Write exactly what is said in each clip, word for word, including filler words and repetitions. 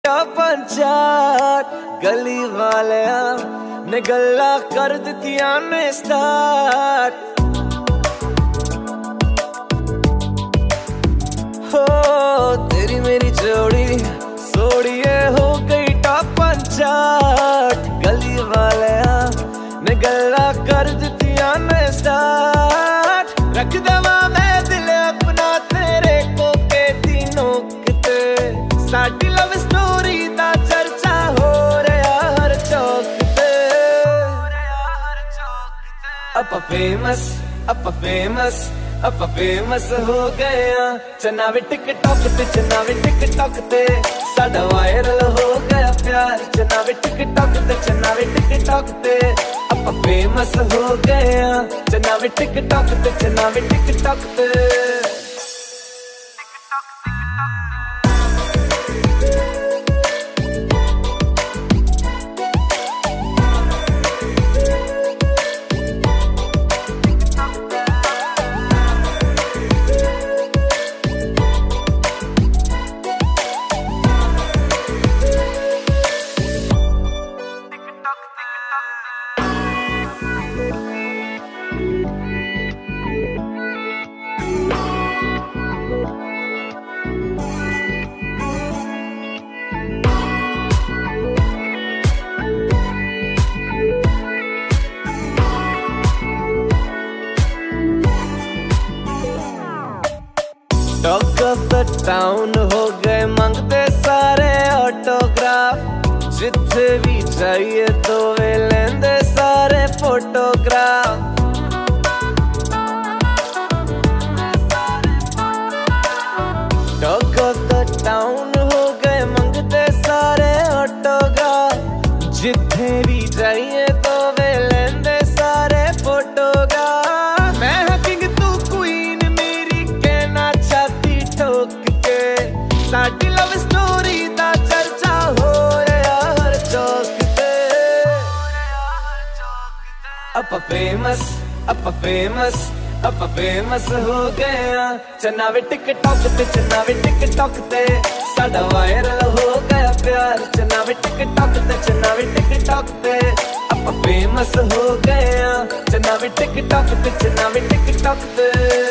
पंचायत गली वालिया ने गल्ला कर दित्तियां ने स्टार्ट। हो तेरी मेरी जोड़ी सोड़िए हो गई टॉप पंचायत गली वालिया ने गल्ला कर दित्तियां ने स्टार्ट। रख देवा मैं दिल अपना तेरे को के तीनों किते साडी लव स्टोरी दा चर्चा हो रहा हर चौक ते। अपा फेमस अपा फेमस अपा फेमस हो गया चन्ना वे टिकटॉक ते चन्ना वे टिकटॉक ते साडा वायरल हो गया प्यार चन्ना वे टिकटॉक ते चन्ना वे टिकटॉक ते। अपा फेमस हो गया चन्ना वे टिकटॉक ते चन्ना वे टिकटॉक ते। टॉक ऑफ द टाउन हो गए मंगते सारे ऑटोग्राफ जिथे भी जाइए तो वे लेंदे सारे photograph. Talk of the town हो गए मंगते सारे ऑटोग्राफ जिथे भी जाइए तो वे लेंदे सारे फोटोग्राफ। मैं किंग तू क्वीन मेरी कहना छाती ठोक के साडी लव स्टोरी दा चर्चा हो रहा हर चौक ते। अपा फेमस अपा फेमस अपा फेमस हो गया चन्ना वे टिकटॉक ते चन्ना वे टिकटॉक ते साडा वायरल हो गया प्यार चन्ना वे टिकटॉक ते चन्ना वे टिकटॉक ते। अपा फेमस हो गया चन्ना वे टिकटॉक ते चन्ना वे टिकटॉक ते।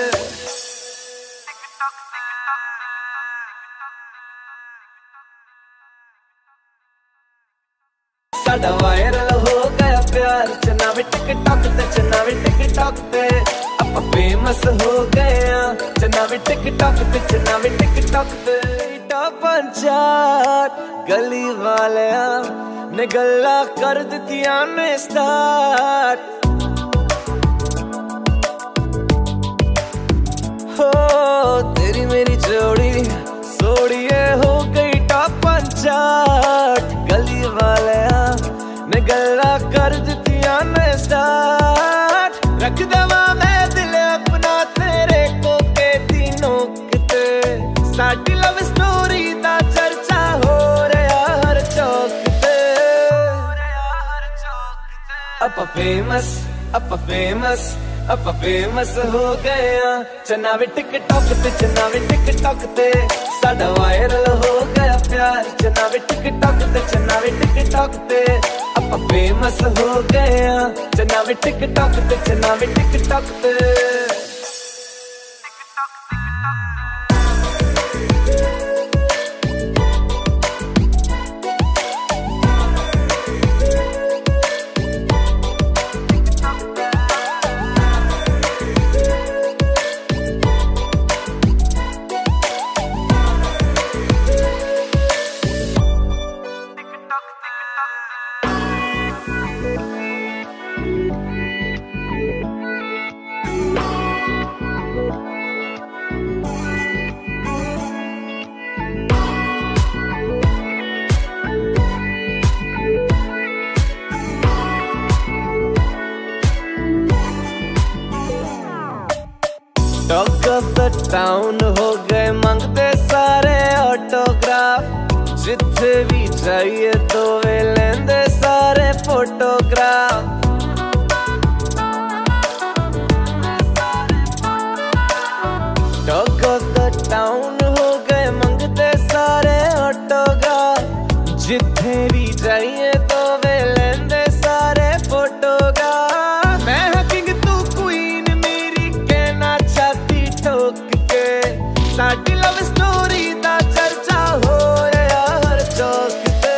साडा वायरल हो गया प्यार चन्ना वे टिकटॉक ते चन्ना वे टिकटॉक ते। अपा फेमस हो गया चन्ना वे टिकटॉक ते चन्ना वे टिकटॉक ते। टॉप पंचायत गली वालिया ने गल्ला कर दित्तियां ने स्टार्ट। हो तेरी मेरी जोड़ी सोड़िए हो गई टॉप पंचायत गली वालिया ने गल्ला कर दित्तियां ने स्टार्ट। रख देवा मैं दिल अपना तेरे को के तीनों किते साडी लव स्टोरी दा चर्चा हो रहा हर चौक ते। अपा फेमस अपा फेमस अपा फेमस हो गया चन्ना वे टिकटॉक ते चन्ना वे टिकटॉक ते साडा वायरल हो गया प्यार चन्ना वे टिकटॉक ते चन्ना वे टिकटॉक ते। अपा फेमस हो गया चन्ना वे टिकटॉक ते चन्ना वे टिकटॉक ते। टॉक ऑफ द टाउन हो गए मंगते सारे ऑटोग्राफ जिथे भी जाइए तो वे लेंदे सारे photograph. Talk of the town हो गए मंगते सारे ऑटोग्राफ जिथे भी जाइए तो वे लेंदे सारे फोटोग्राफ। मैं हाँ किंग तू क्वीन मेरी कहना छाती ठोक के, साडी लव स्टोरी दा चर्चा हो रहा हर चौक ते।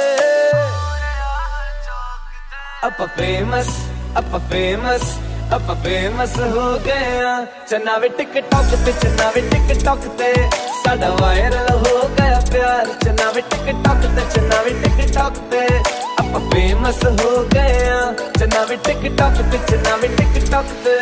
अपा फेमस अपा फेमस अपा फेमस हो गया, चन्ना वे टिकटॉक ते चन्ना वे टिकटॉक ते साडा वायरल हो गया प्यार। चन्ना वे टिकटॉक ते चन्ना वे टिकटॉक ते अपा फेमस हो गया, चन्ना वे टिकटॉक ते चन्ना वे टिकटॉक ते।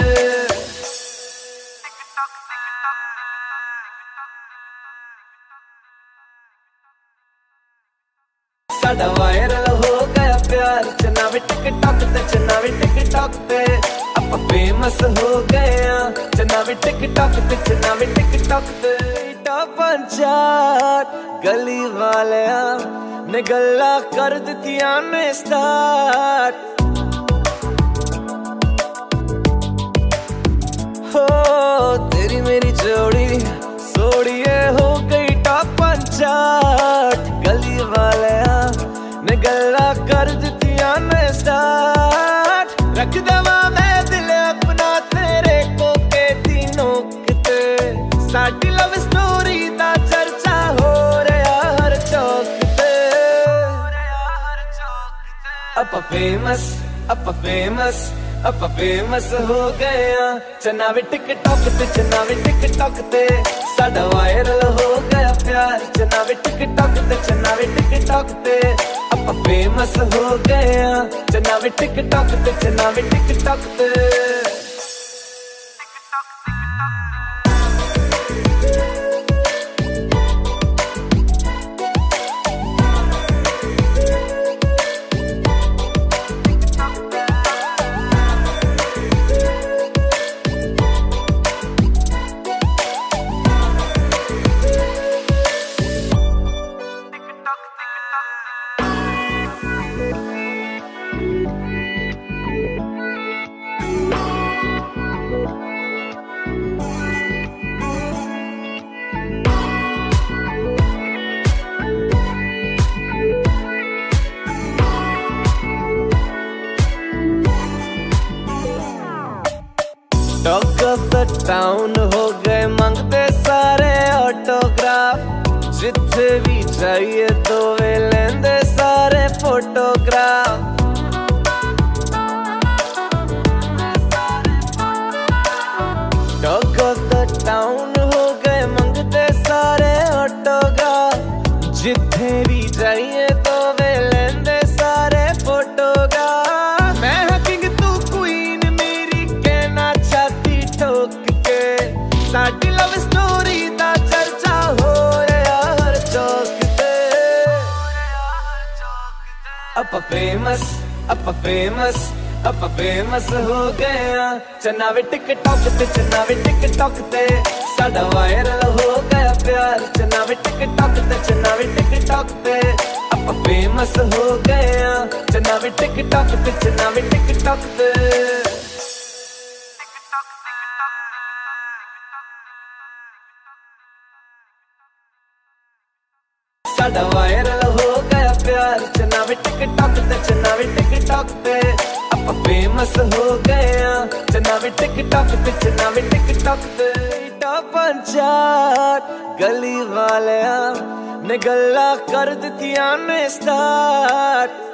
साडा वायरल हो गया प्यार, चन्ना वे टिकटॉक ते चन्ना वे टिकटॉक ते अपा फेमस हो गया, चन्ना वे टिकटॉक ते चन्ना वे टिकटॉक ते। पंचायत गली वालिया ने गल्ला कर दित्तियां ने स्टार्ट। हो तेरी मेरी जोड़ी सोड़िए हो गई टॉप पंचायत। गली वालिया ने गल्ला कर दित्तियां ने स्टार्ट। रख देवा मैं दिल अपना तेरे को के तीनों किते, साडी लव स्टोरी दा चर्चा हो रहा हर चौक ते। अपा फेमस अपा फेमस अपा फेमस हो गया, चन्ना वे टिकटॉक ते चन्ना वे टिकटॉक ते साडा वायरल हो गया प्यार। चन्ना वे टिकटॉक ते चन्ना वे टिकटॉक ते अपा फेमस हो गया, चन्ना वे टिकटॉक ते चन्ना वे टिकटॉक ते। टॉक ऑफ द टाउन हो गए मांगते सारे ऑटोग्राफ। जिथे भी जाइए तो वे लेंदे सारे photograph. Talk of the town हो गए मांगते सारे ऑटोग्राफ। जिथे भी जाइए तो वे लेंदे सारे फोटोग्राफ। मैं हाँ किंग तू क्वीन मेरी कहना छाती ठोक के, साडी लव स्टोरी दा चर्चा हो रहा हर चौक ते। अपा फेमस अपा फेमस अपा फेमस हो गया, चन्ना वे टिकटॉक ते चन्ना वे टिकटॉक ते साडा वायरल हो गया प्यार। चन्ना वे टिकटॉक ते चन्ना वे टिकटॉक ते अपा फेमस हो गया, चन्ना वे टिकटॉक ते चन्ना वे टिकटॉक ते। साडा वायरल हो गया प्यार, चन्ना वे टिकटॉक ते चन्ना वे टिकटॉक ते अपा फेमस हो गया, चन्ना वे टिकटॉक ते चन्ना वे टिकटॉक ते। पंचायत गली वालिया ने गल्ला कर दित्तियां ने स्टार्ट।